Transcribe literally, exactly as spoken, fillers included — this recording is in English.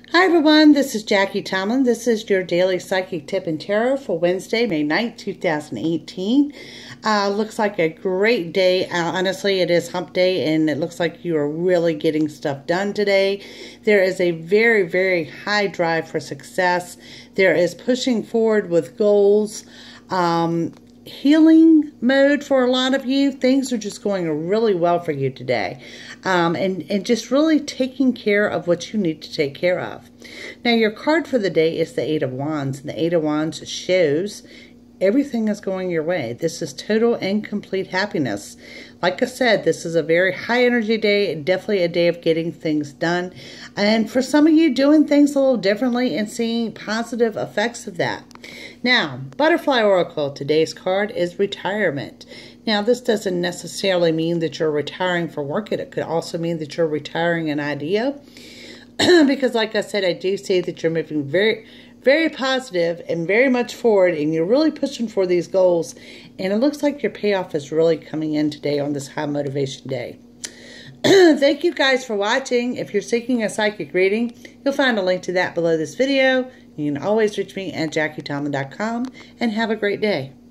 Hi everyone, this is Jackie Tomlin. This is your daily psychic tip and tarot for Wednesday, May ninth, two thousand eighteen. Uh, looks like a great day. Uh, honestly, it is hump day and it looks like you are really getting stuff done today. There is a very, very high drive for success. There is pushing forward with goals. Um, healing mode for a lot of you. Things are just going really well for you today. Um, and, and just really taking care of what you need to take care of. Now, your card for the day is the Eight of Wands. And the Eight of Wands shows everything is going your way. This is total and complete happiness. Like I said, this is a very high energy day, definitely a day of getting things done. And for some of you, doing things a little differently and seeing positive effects of that. Now, Butterfly Oracle, today's card is retirement. Now, this doesn't necessarily mean that you're retiring for work. It could also mean that you're retiring an idea. Because like I said, I do see that you're moving very, very positive and very much forward, and you're really pushing for these goals. And it looks like your payoff is really coming in today on this high motivation day. Thank you guys for watching. If you're seeking a psychic reading, you'll find a link to that below this video. You can always reach me at jackie tomlin dot com, and have a great day.